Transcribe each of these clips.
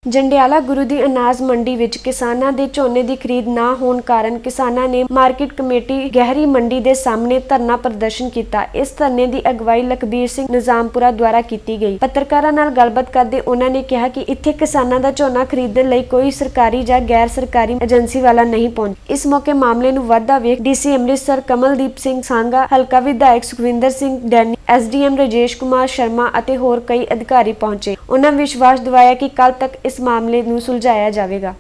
ਜੰਡਿਆਲਾ ਗੁਰੂ ਦੀ ਅਨਾਜ ਮੰਡੀ ਵਿੱਚ ਕਿਸਾਨਾਂ ਦੇ ਝੋਨੇ ਦੀ ਖਰੀਦ ਨਾ ਹੋਣ ਕਾਰਨ ਕਿਸਾਨਾਂ ਨੇ ਮਾਰਕੀਟ ਕਮੇਟੀ ਗਹਿਰੀ ਮੰਡੀ ਦੇ ਸਾਹਮਣੇ ਧਰਨਾ ਪ੍ਰਦਰਸ਼ਨ ਕੀਤਾ। ਇਸ ਧਰਨੇ ਦੀ ਅਗਵਾਈ ਲਖਬੀਰ ਸਿੰਘ ਨਿਜ਼ਾਮਪੁਰਾ ਦੁਆਰਾ ਕੀਤੀ ਗਈ। ਪੱਤਰਕਾਰਾਂ ਨਾਲ ਗੱਲਬਾਤ ਕਰਦੇ ਉਹਨਾਂ ਨੇ ਕਿਹਾ ਕਿ ਇੱਥੇ ਕਿਸਾਨਾਂ ਦਾ ਝੋਨਾ ਖਰੀਦਣ ਲਈ ਕੋਈ ਸਰਕਾਰੀ ਜਾਂ ਗੈਰ ਸਰਕਾਰੀ ਏਜੰਸੀ ਵਾਲਾ ਨਹੀਂ ਪਹੁੰਚਿਆ। ਇਸ ਮੌਕੇ ਮਾਮਲੇ ਨੂੰ ਵਧਦਾ ਵੇਖ ਡੀਸੀ ਅੰਮ੍ਰਿਤਸਰ ਕਮਲਦੀਪ ਸਿੰਘ ਸਾਂਗਾ, ਹਲਕਾ ਵਿਧਾਇਕ ਸੁਖਵਿੰਦਰ ਸਿੰਘ ਡੈਨੀ, ਐਸਡੀਐਮ ਰਾਜੇਸ਼ ਕੁਮਾਰ ਸ਼ਰਮਾ ਅਤੇ ਹੋਰ ਕਈ ਅਧਿਕਾਰੀ ਪਹੁੰਚੇ। ਉਹਨਾਂ ਵਿਸ਼ਵਾਸ ਦਿਵਾਇਆ ਕਿ ਕੱਲ ਤੱਕ ਇਸ ਮਾਮਲੇ ਨੂੰ ਸੁਲਝਾਇਆ ਜਾਵੇਗਾ।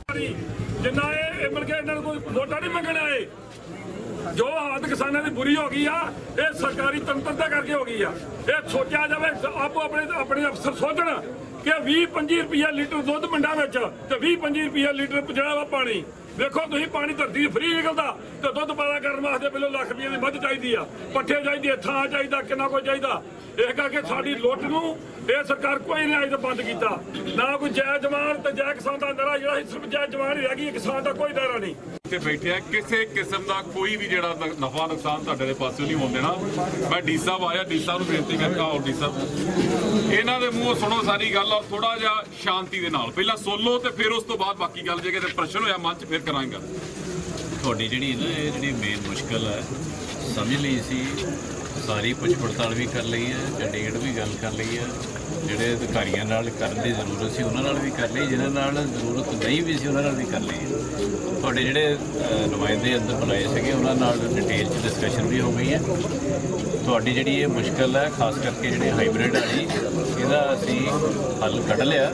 जो हालत किसानों की बुरी हो गई है, ये सरकारी तंत्रता करके हो गई है। ये सोचा जाए आपो अपने अफसर सोचन कि 20-25 रुपया लीटर दुध मंडा में 20-25 रुपया लीटर जो पानी देखो तुम पानी धरती फ्री निकलता तो दुध पैदा करने वास्ते पहले लाख रुपये की मद चाहिए, पट्ठे चाहिए, थां चाहिए, कितना कुछ चाहिए। इस करके साड़ी लुट नूं ये सरकार कोई नहीं अजे बंद किया। ना कोई जय जवान तो जय किसान का नारा जो सिर्फ जय जवान ही रह गई, किसान का कोई नारा नहीं। बैठे किसी किस्म का कोई भी जो नफा नुकसान तुहाडे पासों नहीं होने देना। मैं डी साहब आया, डी साहब नूं बेनती करता, आओ डी साहब इन्हां दे मूँह सुनो सारी गल और थोड़ा जिहा शांति दे नाल पहला सुन लो तो फिर उस तो बाद बाकी गल जे किते प्रश्न होया मन च फिर करांगा। तुहाडी जिहड़ी ना ये जिहड़ी मेन मुश्किल है समझ ली सी, सारी पुछ पड़ताल भी कर ली है, चंडीगढ़ भी गल कर ली है, ਜਿਹੜੇ ਅਧਿਕਾਰੀਆਂ ਨਾਲ ਕਰਨ ਦੀ ਜ਼ਰੂਰਤ ਸੀ ਉਹਨਾਂ ਨਾਲ ਵੀ ਕਰ ਲਈ, ਜਿਹਨਾਂ ਨਾਲ ਜ਼ਰੂਰਤ ਨਹੀਂ ਵੀ ਸੀ ਉਹਨਾਂ ਨਾਲ ਵੀ ਕਰ ਲਈ। ਤੁਹਾਡੇ ਜਿਹੜੇ ਨੁਮਾਇੰਦੇ ਅੰਦਰ ਬੁਲਾਏ ਸੀਗੇ ਉਹਨਾਂ ਨਾਲ ਡਿਟੇਲ 'ਚ ਡਿਸਕਸ਼ਨ ਵੀ ਹੋ ਗਈ ਹੈ। ਤੁਹਾਡੀ ਜਿਹੜੀ ਇਹ ਮੁਸ਼ਕਿਲ ਹੈ ਖਾਸ ਕਰਕੇ ਜਿਹੜੇ ਹਾਈਬ੍ਰਿਡ ਵਾਲੀ, ਇਹਦਾ ਅਸੀਂ ਹੱਲ ਕੱਢ ਲਿਆ,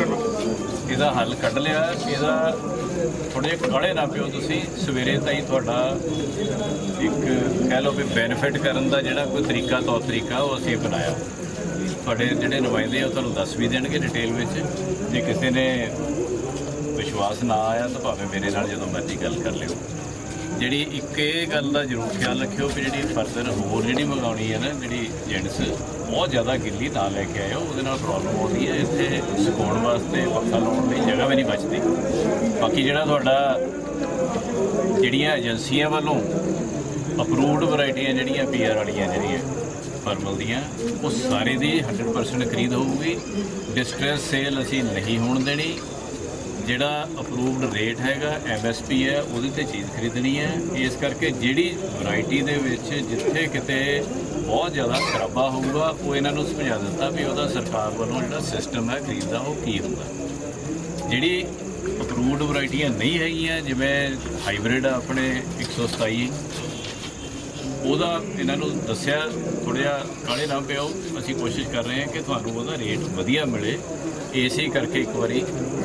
ਇਹਦਾ ਥੋੜ੍ਹੇ ਜਿਹੇ ਕਾਹਲੇ ਨਾ ਪਿਓ ਤੁਸੀਂ। ਸਵੇਰੇ ਤਾਈਂ ਤੁਹਾਡਾ ਇੱਕ ਕਹਿ ਲਓ ਵੀ ਬੈਨੀਫਿਟ ਕਰਨ ਦਾ ਜਿਹੜਾ ਕੋਈ ਤਰੀਕਾ ਤੌਰ ਤਰੀਕਾ ਉਹ ਅਸੀਂ ਬਣਾਇਆ। ਤੁਹਾਡੇ ਜਿਹੜੇ ਨੁਮਾਇੰਦੇ ਆ ਉਹ ਤੁਹਾਨੂੰ ਦੱਸ ਵੀ ਦੇਣਗੇ ਡਿਟੇਲ ਵਿੱਚ। ਜੇ ਕਿਸੇ ਨੇ ਵਿਸ਼ਵਾਸ ਨਾ ਆਇਆ ਤਾਂ ਭਾਵੇਂ ਮੇਰੇ ਨਾਲ ਜਦੋਂ ਮਰਜ਼ੀ ਗੱਲ ਕਰ ਲਿਓ। ਜਿਹੜੀ ਇੱਕ ਇਹ ਗੱਲ ਦਾ ਜ਼ਰੂਰ ਖਿਆਲ ਰੱਖਿਓ ਕਿ ਜਿਹੜੀ ਫਰਦਰ ਹੋਰ ਜਿਹੜੀ ਮੰਗਾਉਣੀ ਹੈ ਨਾ, ਜਿਹੜੀ ਏਜੰਟਸ ਬਹੁਤ ਜ਼ਿਆਦਾ ਗਿੱਲੀ ਨਾ ਲੈ ਕੇ ਆਇਓ, ਉਹਦੇ ਨਾਲ ਪ੍ਰੋਬਲਮ ਆਉਂਦੀ ਹੈ। ਇੱਥੇ ਸੁਕਾਉਣ ਵਾਸਤੇ ਪੱਖਾ ਲਾਉਣ ਲਈ ਜਗ੍ਹਾ ਵੀ ਨਹੀਂ ਬਚਦੀ। ਬਾਕੀ ਜਿਹੜਾ ਤੁਹਾਡਾ ਜਿਹੜੀਆਂ ਏਜੰਸੀਆਂ ਵੱਲੋਂ ਅਪਰੂਵਡ ਵਰਾਇਟੀਆਂ ਜਿਹੜੀਆਂ PR ਵਾਲੀਆਂ ਜਿਹੜੀਆਂ ਫਾਰਮਲ ਦੀਆਂ, ਉਹ ਸਾਰੇ ਦੀ 100% ਖਰੀਦ ਹੋਊਗੀ। ਡਿਸਟ੍ਰੈਸ ਸੇਲ ਅਸੀਂ ਨਹੀਂ ਹੋਣ ਦੇਣੀ। ਜਿਹੜਾ ਅਪਰੂਵਡ ਰੇਟ ਹੈਗਾ MSP ਹੈ ਉਹਦੇ 'ਤੇ ਚੀਜ਼ ਖਰੀਦਣੀ ਹੈ। ਇਸ ਕਰਕੇ ਜਿਹੜੀ ਵਰਾਇਟੀ ਦੇ ਵਿੱਚ ਜਿੱਥੇ ਕਿਤੇ ਬਹੁਤ ਜ਼ਿਆਦਾ ਖਰਾਬਾ ਹੋਊਗਾ ਉਹ ਇਹਨਾਂ ਨੂੰ ਸਮਝਾ ਦਿੱਤਾ ਵੀ ਉਹਦਾ ਸਰਕਾਰ ਵੱਲੋਂ ਜਿਹੜਾ ਸਿਸਟਮ ਹੈ ਖਰੀਦ ਦਾ ਉਹ ਕੀ ਹੁੰਦਾ। ਜਿਹੜੀ ਅਪਰੂਵਡ ਵਰਾਇਟੀਆਂ ਨਹੀਂ ਹੈਗੀਆਂ ਜਿਵੇਂ ਹਾਈਬ੍ਰਿਡ ਆਪਣੇ 127, ਉਹਦਾ ਇਹਨਾਂ ਨੂੰ ਦੱਸਿਆ, ਥੋੜ੍ਹਾ ਜਿਹਾ ਕਾਹਲੇ ਨਾ ਪਿਓ। ਅਸੀਂ ਕੋਸ਼ਿਸ਼ ਕਰ ਰਹੇ ਹਾਂ ਕਿ ਤੁਹਾਨੂੰ ਉਹਦਾ ਰੇਟ ਵਧੀਆ ਮਿਲੇ। ਇਸੇ ਕਰਕੇ ਇੱਕ ਵਾਰੀ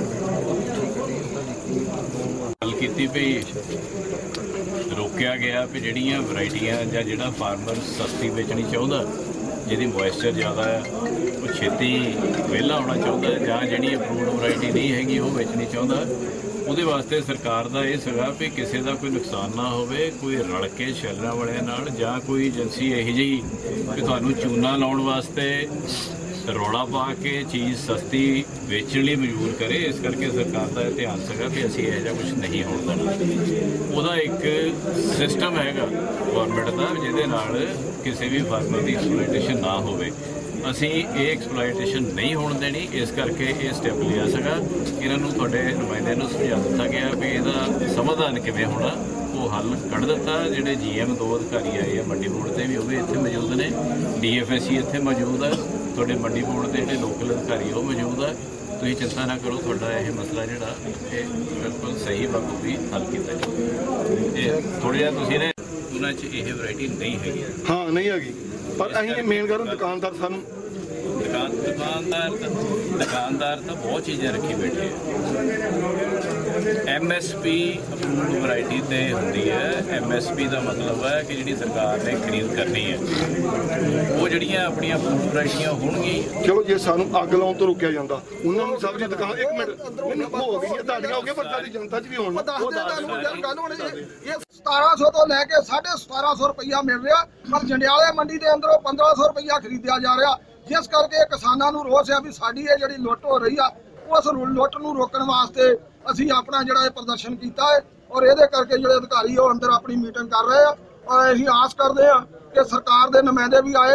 ਗੱਲ ਕੀਤੀ ਵੀ ਰੋਕਿਆ ਗਿਆ ਵੀ ਜਿਹੜੀਆਂ ਵਰਾਇਟੀਆਂ ਜਾਂ ਜਿਹੜਾ ਫਾਰਮਰ ਸਸਤੀ ਵੇਚਣੀ ਚਾਹੁੰਦਾ, ਜਿਹਦੀ ਮੋਇਸਚਰ ਜ਼ਿਆਦਾ ਆ, ਉਹ ਛੇਤੀ ਵਿਹਲਾ ਹੋਣਾ ਚਾਹੁੰਦਾ, ਜਾਂ ਜਿਹੜੀ ਅਪਰੂਵਡ ਵਰਾਇਟੀ ਨਹੀਂ ਹੈਗੀ ਉਹ ਵੇਚਣੀ ਚਾਹੁੰਦਾ, ਉਹਦੇ ਵਾਸਤੇ ਸਰਕਾਰ ਦਾ ਇਹ ਸੀਗਾ ਵੀ ਕਿਸੇ ਦਾ ਕੋਈ ਨੁਕਸਾਨ ਨਾ ਹੋਵੇ। ਕੋਈ ਰਲ ਕੇ ਸ਼ੈਲਰਾਂ ਵਾਲਿਆਂ ਨਾਲ ਜਾਂ ਕੋਈ ਏਜੰਸੀ ਇਹੋ ਜਿਹੀ ਕਿ ਤੁਹਾਨੂੰ ਚੂਨਾ ਲਾਉਣ ਵਾਸਤੇ ਰੌਲਾ ਪਾ ਕੇ ਚੀਜ਼ ਸਸਤੀ ਵੇਚਣ ਲਈ ਮਜਬੂਰ ਕਰੇ। ਇਸ ਕਰਕੇ ਸਰਕਾਰ ਦਾ ਇਹ ਧਿਆਨ ਸੀਗਾ ਵੀ ਅਸੀਂ ਇਹੋ ਜਿਹਾ ਕੁਛ ਨਹੀਂ ਹੋਣ ਦੇਣਾ। ਉਹਦਾ ਇੱਕ ਸਿਸਟਮ ਹੈਗਾ ਗੌਰਮੈਂਟ ਦਾ ਜਿਹਦੇ ਨਾਲ ਕਿਸੇ ਵੀ ਫਾਰਮਰ ਦੀ ਐਕਸਪਲੋਇਟੇਸ਼ਨ ਨਾ ਹੋਵੇ। ਅਸੀਂ ਇਹ ਐਕਸਪਲੋਇਟੇਸ਼ਨ ਨਹੀਂ ਹੋਣ ਦੇਣੀ। ਇਸ ਕਰਕੇ ਇਹ ਸਟੈਪ ਲਿਆ ਸੀਗਾ। ਇਹਨਾਂ ਨੂੰ ਤੁਹਾਡੇ ਨੁਮਾਇੰਦਿਆਂ ਨੂੰ ਸਮਝਾ ਦਿੱਤਾ ਗਿਆ ਵੀ ਇਹਦਾ ਸਮਾਧਾਨ ਕਿਵੇਂ ਹੋਣਾ, ਉਹ ਹੱਲ ਕੱਢ ਦਿੱਤਾ। ਜਿਹੜੇ GM 2 ਅਧਿਕਾਰੀ ਆਏ ਆ ਮੰਡੀ ਬੋਰਡ ਦੇ ਵੀ, ਉਹ ਵੀ ਇੱਥੇ ਮੌਜੂਦ ਨੇ। DFSC ਇੱਥੇ ਮੌਜੂਦ ਹੈ। ਤੁਹਾਡੇ ਮੰਡੀ ਬੋਰਡ ਦੇ ਜਿਹੜੇ ਲੋਕਲ ਅਧਿਕਾਰੀ ਉਹ ਮੌਜੂਦ ਹੈ। ਤੁਸੀਂ ਚਿੰਤਾ ਨਾ ਕਰੋ, ਤੁਹਾਡਾ ਇਹ ਮਸਲਾ ਜਿਹੜਾ ਇਹ ਬਿਲਕੁਲ ਸਹੀ ਵਕਤ ਹੱਲ ਕੀਤਾ ਜਾਵੇ। ਇਹ ਥੋੜ੍ਹਾ ਜਿਹਾ ਤੁਸੀਂ ਨੇ ਉਹਨਾਂ 'ਚ ਇਹ ਵਰਾਇਟੀ ਨਹੀਂ ਹੈਗੀ। ਹਾਂ ਨਹੀਂ ਹੈਗੀ, ਪਰ ਅਸੀਂ ਮੇਨ ਗੱਲ ਦੁਕਾਨਦਾਰ ਸਾਨੂੰ ਦੁਕਾਨਦਾਰ ਤਾਂ ਬਹੁਤ ਚੀਜ਼ਾਂ ਰੱਖੀ ਬੈਠੇ ਆ। MSP ਅਪਰੂਵਡ ਵਰਾਇਟੀ ਤੇ ਹੁੰਦੀ ਹੈ। MSP ਦਾ ਮਤਲਬ ਹੈ ਕਿ ਜਿਹੜੀ ਸਰਕਾਰ ਨੇ ਖਰੀਦ ਕਰਨੀ ਹੈ, ਉਹ ਜਿਹੜੀਆਂ ਆਪਣੀਆਂ ਅਪਰੂਵਡ ਵਰਾਇਟੀਆਂ ਹੋਣਗੀਆਂ। ਚਲੋ ਜੇ ਸਾਨੂੰ ਅੱਗ ਲਾਉਣ ਤੋਂ ਰੋਕਿਆ ਜਾਂਦਾ, ਉਹਨਾਂ ਨੂੰ ਸਭ ਦੀ ਦੁਕਾਨ 1 ਮਿੰਟ ਹੋ ਗਈਆਂ ਤੁਹਾਡੀਆਂ ਹੋ ਗਈਆਂ, ਪਰ ਸਾਡੀ ਜਨਤਾ 'ਚ ਵੀ ਹੋਣ। ਇਹ 1700 ਤੋਂ ਲੈ ਕੇ 1750 ਰੁਪਈਆ ਮਿਲ ਰਿਹਾ, ਪਰ ਜੰਡਿਆਲੇ ਮੰਡੀ ਦੇ ਅੰਦਰੋਂ 1500 ਰੁਪਈਆ ਖਰੀਦਿਆ ਜਾ ਰਿਹਾ। ਜਿਸ ਕਰਕੇ ਕਿਸਾਨਾਂ ਨੂੰ ਰੋਸ ਹੈ ਵੀ ਸਾਡੀ ਇਹ ਜਿਹੜੀ ਲੁੱਟ ਹੋ ਰਹੀ ਆ, ਉਸ ਲੁੱਟ ਨੂੰ ਰੋਕਣ ਵਾਸਤੇ ਅਸੀਂ ਆਪਣਾ ਜਿਹੜਾ ਇਹ ਪ੍ਰਦਰਸ਼ਨ ਕੀਤਾ ਹੈ। ਔਰ ਇਹਦੇ ਕਰਕੇ ਜਿਹੜੇ ਅਧਿਕਾਰੀ ਉਹ ਅੰਦਰ ਆਪਣੀ ਮੀਟਿੰਗ ਕਰ ਰਹੇ ਆ। ਔਰ ਅਸੀਂ ਆਸ ਕਰਦੇ ਆ ਕਿ ਸਰਕਾਰ ਦੇ ਨੁਮਾਇੰਦੇ ਵੀ ਆਏ ਆ,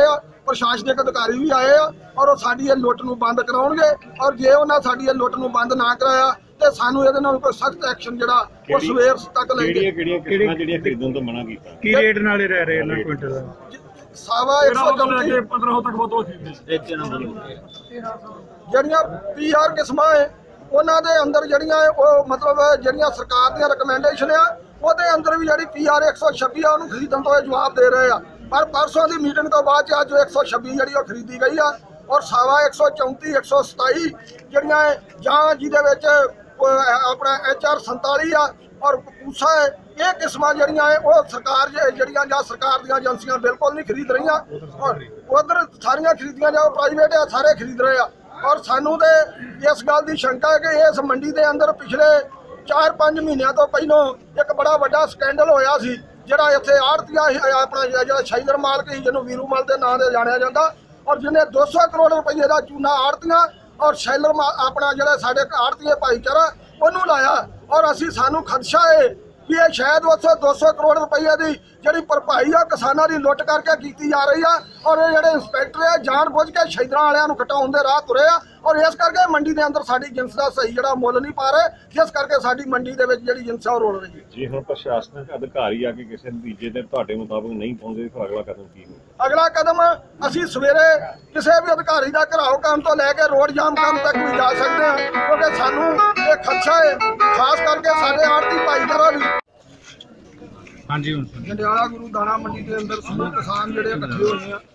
ਪ੍ਰਸ਼ਾਸਨਿਕ ਅਧਿਕਾਰੀ ਵੀ ਆਏ ਆ ਔਰ ਉਹ ਸਾਡੀ ਇਹ ਲੁੱਟ ਨੂੰ ਬੰਦ ਕਰਾਉਣਗੇ ਔਰ ਜੇ ਉਹਨਾਂ ਸਾਡੀ ਇਹ ਲੁੱਟ ਨੂੰ ਬੰਦ ਨਾ ਕਰਾਇਆ ਤੇ ਸਾਨੂੰ ਇਹਦੇ ਨਾਲ ਕੋਈ ਸਖਤ ਐਕਸ਼ਨ ਜਿਹੜਾ ਉਹ ਸਵੇਰ ਤੱਕ ਲੈਂਦੇ। ਕਿਹੜੀਆਂ ਖਰੀਦਣ ਤੋਂ ਮਨਾ ਕੀਤਾ? ਕੀ ਰੇਟ ਨਾਲੇ ਰਹਿ ਰਹੇ ਇਹਨਾਂ ਕੁਇੰਟਲ ਦਾ? ਸਾਵਾ 134 1500 ਤੱਕ ਬਹੁਤ ਖਰੀਦਦੇ ਜਿਹੜੀਆਂ PR ਕਿਸਮਾਂ ਹੈ ਉਹਨਾਂ ਦੇ ਅੰਦਰ ਜਿਹੜੀਆਂ ਉਹ ਮਤਲਬ ਜਿਹੜੀਆਂ ਸਰਕਾਰ ਦੀਆਂ ਰਿਕਮੈਂਡੇਸ਼ਨ ਆ ਉਹਦੇ ਅੰਦਰ ਵੀ ਜਿਹੜੀ PR 126 ਆ ਉਹਨੂੰ ਖਰੀਦਣ ਤੋਂ ਜਵਾਬ ਦੇ ਰਹੇ ਆ। ਪਰ ਪਰਸੋਂ ਦੀ ਮੀਟਿੰਗ ਤੋਂ ਬਾਅਦ ਚ ਅੱਜ 126 ਜਿਹੜੀ ਉਹ ਖਰੀਦੀ ਗਈ ਆ ਔਰ ਸਾਵਾ 134 127 ਜਿਹੜੀਆਂ ਜਾਂ ਜਿਹਦੇ ਵਿੱਚ ਆਪਣਾ HR 47 ਆ ਔਰ ਪੂਸਾ ਹੈ ਇਹ ਕਿਸਮਾਂ ਜਿਹੜੀਆਂ ਉਹ ਸਰਕਾਰ ਜਿਹੜੀਆਂ ਜਾਂ ਸਰਕਾਰ ਦੀਆਂ ਏਜੰਸੀਆਂ ਬਿਲਕੁਲ ਨਹੀਂ ਖਰੀਦ ਰਹੀਆਂ ਔਰ ਉਧਰ ਸਾਰੀਆਂ ਖਰੀਦੀਆਂ ਜਾਂ ਪ੍ਰਾਈਵੇਟ ਆ ਸਾਰੇ ਖਰੀਦ ਰਹੇ ਆ। ਔਰ ਸਾਨੂੰ ਤੇ ਇਸ ਗੱਲ ਦੀ ਸ਼ੰਕਾ ਹੈ ਕਿ ਇਸ ਮੰਡੀ ਦੇ ਅੰਦਰ ਪਿਛਲੇ 4-5 ਮਹੀਨਿਆਂ ਤੋਂ ਪਹਿਲਾਂ ਇੱਕ ਬੜਾ ਵੱਡਾ ਸਕੈਂਡਲ ਹੋਇਆ ਸੀ ਜਿਹੜਾ ਇੱਥੇ ਆੜਤੀਆ ਆਪਣਾ ਜਿਹੜਾ ਸ਼ੈਲਰ ਮਾਲਕ ਸੀ ਜਿਹਨੂੰ ਵੀਰੂ ਮਲ ਦੇ ਨਾਂ ਤੇ ਜਾਣਿਆ ਜਾਂਦਾ ਔਰ ਜਿਹਨੇ 200 ਕਰੋੜ ਰੁਪਏ ਦਾ ਚੂਨਾ ਆੜਤੀਆਂ ਔਰ ਸ਼ੈਲਰ ਆਪਣਾ ਜਿਹੜਾ ਸਾਡੇ ਆੜਤੀਏ ਭਾਈਚਾਰਾ ਉਹਨੂੰ ਲਾਇਆ ਔਰ ਸਾਨੂੰ ਖਦਸ਼ਾ ਹੈ ਕਿ ਇਹ ਸ਼ਾਇਦ 200 ਕਰੋੜ ਰੁਪਏ ਦੀ ਜਿਹੜੀ ਭਰਪਾਈ ਆ ਕਿਸਾਨਾਂ ਦੀ ਲੁੱਟ ਕਰਕੇ ਕੀਤੀ ਜਾ ਰਹੀ ਆ ਔਰ ਇਹ ਜਿਹੜੇ ਇੰਸਪੈਕਟਰ ਆ ਜਾਣ ਬੁੱਝ ਕੇ ਸ਼ੈਲਰਾਂ ਵਾਲਿਆਂ ਨੂੰ ਘਟਾਉਣ ਦੇ ਰਾਹ ਤੁਰੇ ਆ ਔਰ ਇਸ ਕਰਕੇ ਮੰਡੀ ਦੇ ਅੰਦਰ ਸਾਡੀ ਜਿੰਸ ਦਾ ਸਹੀ ਜਿਹੜਾ ਮੁੱਲ ਨਹੀਂ ਪਾ ਰਹੇ ਜਿਸ ਕਰਕੇ ਸਾਡੀ ਮੰਡੀ ਦੇ ਵਿੱਚ ਜਿਹੜੀ ਜਿੰਸ ਆ ਉਹ ਰੋਲ ਰਹੀ ਹੈ। ਜੇ ਹੁਣ ਪ੍ਰਸ਼ਾਸਨਿਕ ਅਧਿਕਾਰੀ ਆ ਕੇ ਕਿਸੇ ਨਤੀਜੇ ਤੇ ਤੁਹਾਡੇ ਮੁਤਾਬਕ ਨਹੀਂ ਪਹੁੰਚਦੇ ਫਿਰ ਅਗਲਾ ਕਦਮ ਕੀ ਹੋਊ? ਅਗਲਾ ਕਦਮ ਅਸੀਂ ਸਵੇਰੇ ਕਿਸੇ ਵੀ ਅਧਿਕਾਰੀ ਦਾ ਘਰਾਓ ਕੰਮ ਤੋਂ ਲੈ ਕੇ ਰੋਡ ਜਾਮ ਕੰਮ ਤੱਕ ਵੀ ਜਾ ਸਕਦੇ ਹਾਂ ਕਿਉਂਕਿ ਸਾਨੂੰ ਇਹ ਖਦਸ਼ਾ ਹੈ ਖਾਸ ਕਰਕੇ ਸਾਡੇ ਆੜਤੀ ਭਾਈਚਾਰਾ ਵੀ। ਹਾਂਜੀ ਹੁਣ ਜੰਡਿਆਲਾ ਗੁਰੂ ਦਾਣਾ ਮੰਡੀ ਦੇ ਅੰਦਰ ਸਮੂਹ ਕਿਸਾਨ ਜਿਹੜੇ ਇਕੱਠੇ ਹੋਏ ਆ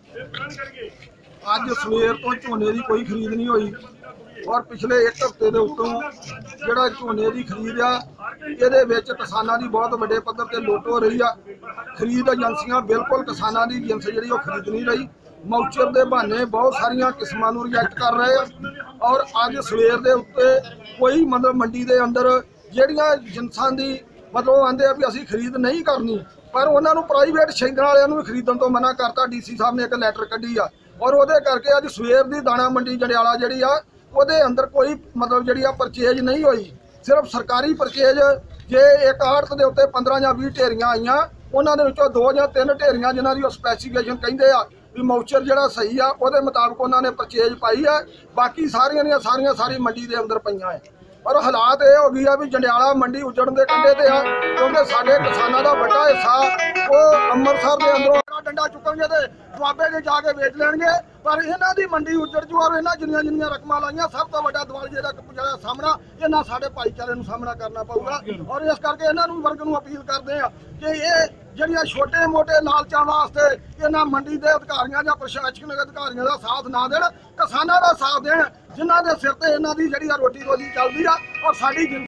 ਅੱਜ ਸਵੇਰ ਤੋਂ ਝੋਨੇ ਦੀ ਕੋਈ ਖਰੀਦ ਨਹੀਂ ਹੋਈ ਔਰ ਪਿਛਲੇ 1 ਹਫ਼ਤੇ ਦੇ ਉੱਤੋਂ ਜਿਹੜਾ ਝੋਨੇ ਦੀ ਖਰੀਦ ਆ ਇਹਦੇ ਵਿੱਚ ਕਿਸਾਨਾਂ ਦੀ ਬਹੁਤ ਵੱਡੇ ਪੱਧਰ ਤੇ ਲੁੱਟ ਹੋ ਰਹੀ ਆ। ਖਰੀਦ ਏਜੰਸੀਆਂ ਬਿਲਕੁਲ ਕਿਸਾਨਾਂ ਦੀ ਜਿੰਸ ਜਿਹੜੀ ਉਹ ਖਰੀਦ ਨਹੀਂ ਰਹੀ ਮਾਊਚਰ ਦੇ ਬਹਾਨੇ ਬਹੁਤ ਸਾਰੀਆਂ ਕਿਸਮਾਂ ਨੂੰ ਰਿਜੈਕਟ ਕਰ ਰਹੇ ਆ ਔਰ ਅੱਜ ਸਵੇਰ ਦੇ ਉੱਤੇ ਕੋਈ ਮਤਲਬ ਮੰਡੀ ਦੇ ਅੰਦਰ ਜਿਹੜੀਆਂ ਜਿੰਸਾਂ ਦੀ ਮਤਲਬ ਆਂਦੇ ਆ ਵੀ ਅਸੀਂ ਖਰੀਦ ਨਹੀਂ ਕਰਨੀ ਪਰ ਉਹਨਾਂ ਨੂੰ ਪ੍ਰਾਈਵੇਟ ਸ਼ੈਲਰਾਂ ਵਾਲਿਆਂ ਨੂੰ ਵੀ ਖਰੀਦਣ ਤੋਂ ਮਨਾ ਕਰਤਾ। DC ਸਾਹਿਬ ਨੇ ਇੱਕ ਲੈਟਰ ਕੱਢੀ ਆ ਔਰ ਉਹਦੇ ਕਰਕੇ ਅੱਜ ਸਵੇਰ ਦੀ ਦਾਣਾ ਮੰਡੀ ਜੰਡਿਆਲਾ ਜਿਹੜੀ ਆ ਉਹਦੇ ਅੰਦਰ ਕੋਈ ਮਤਲਬ ਜਿਹੜੀ ਆ ਪਰਚੇਜ ਨਹੀਂ ਹੋਈ। ਸਿਰਫ ਸਰਕਾਰੀ ਪਰਚੇਜ ਜੇ ਇੱਕ ਆੜਤ ਦੇ ਉੱਤੇ 15 ਜਾਂ 20 ਢੇਰੀਆਂ ਆਈਆਂ ਉਹਨਾਂ ਦੇ ਵਿੱਚੋਂ 2 ਜਾਂ 3 ਢੇਰੀਆਂ ਜਿਨ੍ਹਾਂ ਦੀ ਉਹ ਸਪੈਸੀਫਿਕੇਸ਼ਨ ਕਹਿੰਦੇ ਆ ਵੀ ਮਾਊਚਰ ਜਿਹੜਾ ਸਹੀ ਆ ਉਹਦੇ ਮੁਤਾਬਕ ਉਹਨਾਂ ਨੇ ਪਰਚੇਜ ਪਾਈ ਆ ਬਾਕੀ ਸਾਰੀਆਂ ਦੀਆਂ ਸਾਰੀ ਮੰਡੀ ਦੇ ਅੰਦਰ ਪਈਆਂ ਹੈ। ਪਰ ਹਾਲਾਤ ਇਹ ਹੋ ਗਈ ਆ ਵੀ ਜੰਡਿਆਲਾ ਮੰਡੀ ਉਜੜਨ ਦੇ ਕੰਢੇ ਤੇ ਆ ਕਿਉਂਕਿ ਸਾਡੇ ਕਿਸਾਨਾਂ ਦਾ ਵੱਡਾ ਹਿੱਸਾ ਉਹ ਅੰਮ੍ਰਿਤਸਰ ਦੇ ਅੰਦਰੋਂ ਡੰਡਾ ਚੁੱਕਣਗੇ ਤੇ ਦੁਆਬੇ ਦੇ ਜਾ ਕੇ ਵੇਚ ਲੈਣਗੇ ਪਰ ਇਹਨਾਂ ਦੀ ਮੰਡੀ ਉਜੜ ਜੂ ਔਰ ਇਹਨਾਂ ਜਿੰਨੀਆਂ ਰਕਮਾਂ ਲਾਈਆਂ ਸਭ ਤੋਂ ਵੱਡਾ ਦਿਵਾਲੀਏ ਦਾ ਜਿਹੜਾ ਸਾਹਮਣਾ ਇਹਨਾਂ ਸਾਡੇ ਭਾਈਚਾਰੇ ਨੂੰ ਸਾਹਮਣਾ ਕਰਨਾ ਪਊਗਾ ਔਰ ਇਸ ਕਰਕੇ ਇਹਨਾਂ ਨੂੰ ਵਰਗ ਨੂੰ ਅਪੀਲ ਕਰਦੇ ਆ ਕਿ ਇਹ ਜਿਹੜੀਆਂ ਛੋਟੇ-ਮੋਟੇ ਲਾਲਚਾਂ ਵਾਸਤੇ ਇਹਨਾਂ ਮੰਡੀ ਦੇ ਅਧਿਕਾਰੀਆਂ ਜਾਂ ਪ੍ਰਸ਼ਾਸਨਿਕ ਅਧਿਕਾਰੀਆਂ ਦਾ ਸਾਥ ਨਾ ਦੇਣ ਕਿਸਾਨਾਂ ਦਾ ਸਾਥ ਦੇਣ ਜਿਨ੍ਹਾਂ ਦੇ ਸਿਰ ਤੇ ਇਹਨਾਂ ਦੀ ਜਿਹੜੀ ਰੋਟੀ ਰੋਜੀ ਚੱਲਦੀ ਆ ਔਰ ਸਾਡੀ